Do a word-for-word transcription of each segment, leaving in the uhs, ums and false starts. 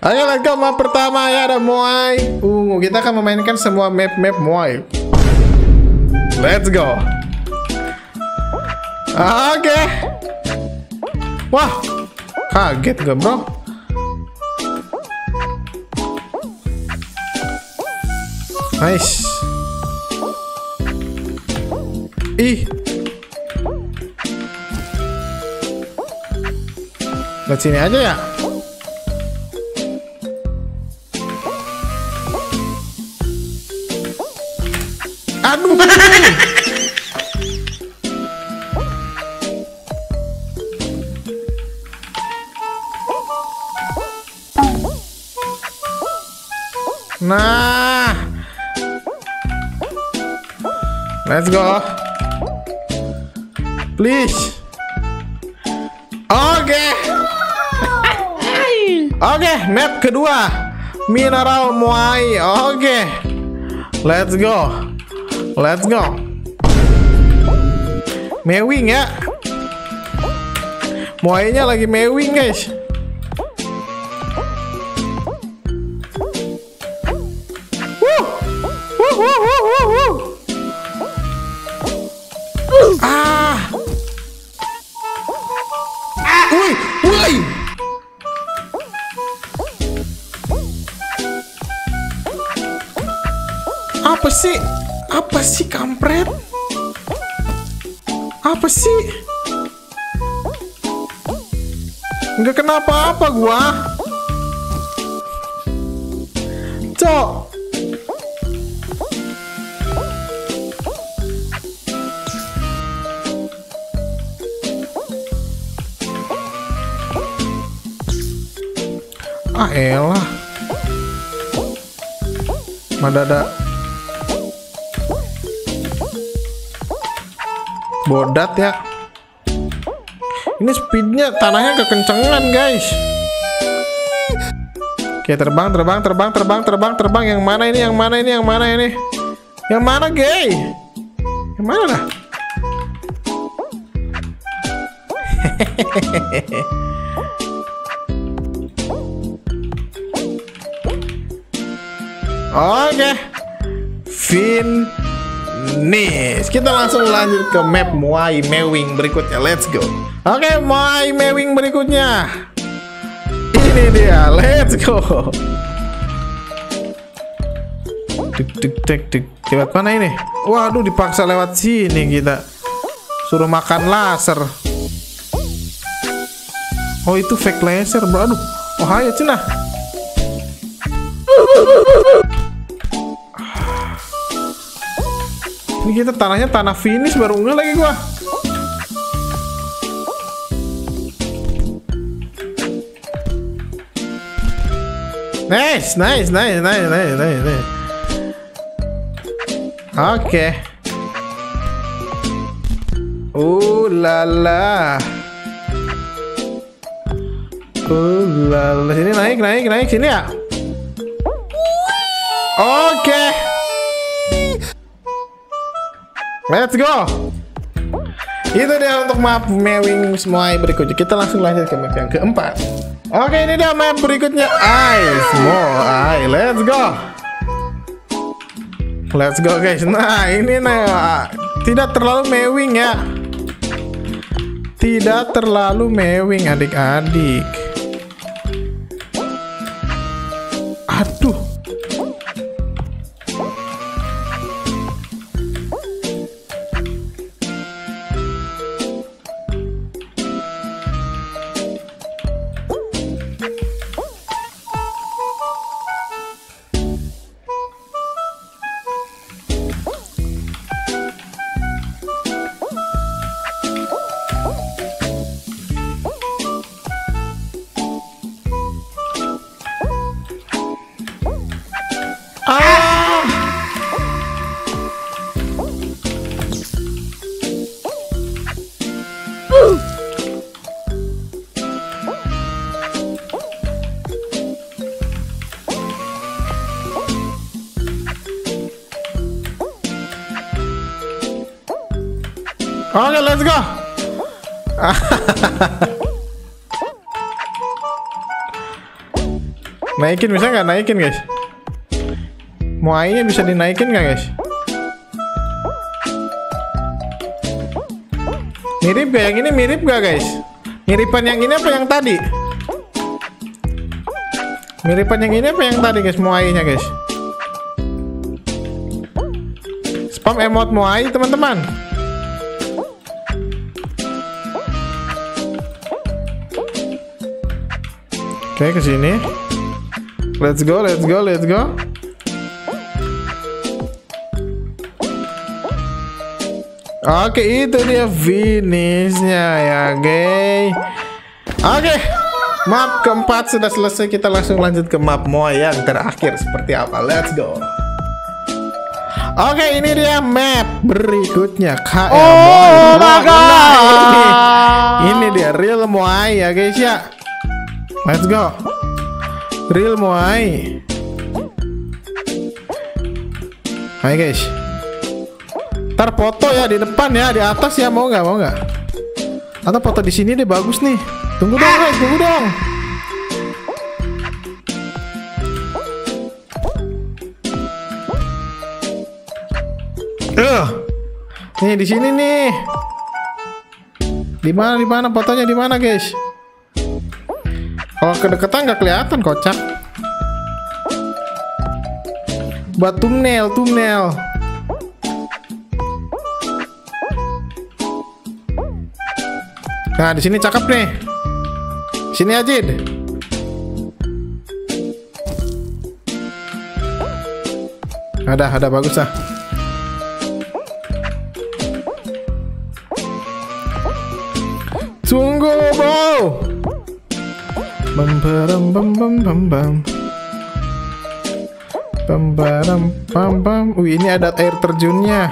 Oke, let's go. Map pertama ya ada Moai. Uh, kita akan memainkan semua map-map Moai. Let's go. Oke. Wah, kaget gak bro? Nice. Ih. Lihat sini aja ya. Aduh. Nah. Let's go. Please. Oke. Okay. Oke, okay, map kedua. Mineral Moai. Oke. Okay. Let's go. Let's go. Mewing ya. Moainya lagi mewing, guys. Wuh. Wuh, wuh, wuh, wuh, wuh. Ah. Woi, woi. Apa sih? Apa sih kampret? Apa sih? Nggak kenapa-apa gua. Cok. Ah elah. Madada. Bodat ya. Ini speednya tanahnya kekencengan guys. Oke, terbang terbang terbang terbang terbang terbang. Yang mana ini? Yang mana ini? Yang mana ini? Yang mana gay? Yang mana lah? Oke, finish. Kita langsung lanjut ke map Moai Mewing berikutnya. Let's go. Oke, Moai Mewing berikutnya. Ini dia. Let's go. Dek dek dek dek. Lewat mana ini? Waduh, dipaksa lewat sini kita. Suruh makan laser. Oh, itu fake laser, bro. Aduh. Oh, ayo cenah. Ini kita tanahnya tanah finish baru enggak lagi gua. Nice, nice, nice, nice, nice, nice, nice. Oke. Okay. Uh lala. Uh lala. Sini naik, naik, naik sini ya. Oke. Okay. Let's go. Itu dia untuk map Mewing Moai berikutnya. Kita langsung lanjut ke map yang keempat. Oke, ini dia map berikutnya. Ice Moai. Let's go. Let's go guys. Nah, ini nah tidak terlalu mewing ya. Tidak terlalu mewing adik-adik. Aduh. Oke, let's go. Naikin bisa nggak? Naikin guys. Moai-nya bisa dinaikin nggak guys? Mirip gak yang ini? Mirip gak guys? Miripan yang ini apa yang tadi? Miripan yang ini apa yang tadi guys? Moai-nya guys. Spam emot Moai teman-teman. Oke, ke sini. Let's go, let's go, let's go. Oke, itu dia finishnya ya, guys. Oke, map keempat sudah selesai. Kita langsung lanjut ke map Moai yang terakhir seperti apa. Let's go. Oke, ini dia map berikutnya. K L Oh my god. Nah, ini, ini dia real Moai ya guys ya. Let's go. Real Moai. Hai guys. Ntar foto ya di depan ya, di atas ya, mau nggak? Mau nggak? Atau foto di sini deh, bagus nih. Tunggu dong guys, tunggu dong. Uh, nih di sini nih. Di mana di mana fotonya di mana guys? Kalau kedekatan nggak kelihatan, kocak. Buat thumbnail, thumbnail. Nah, di sini cakep nih. Sini aja. Ada, ada bagus lah. Tunggu, bro. Bam bam bam bam bam bam. Bam bam bam bam. Wih, ini ada air terjunnya.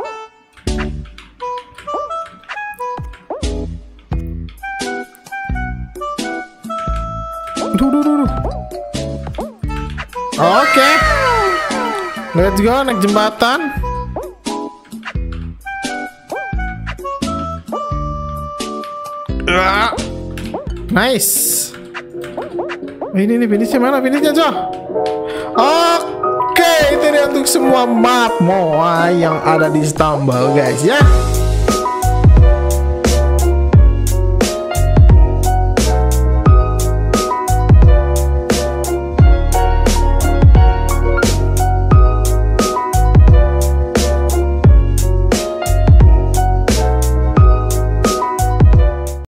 Duh, duh, duh, duh. Oke, let's go naik jembatan. Ah, nice. Ini nih finishnya mana? Finishnya coy. Oke, itu dia untuk semua map Moai yang ada di Stumble guys ya.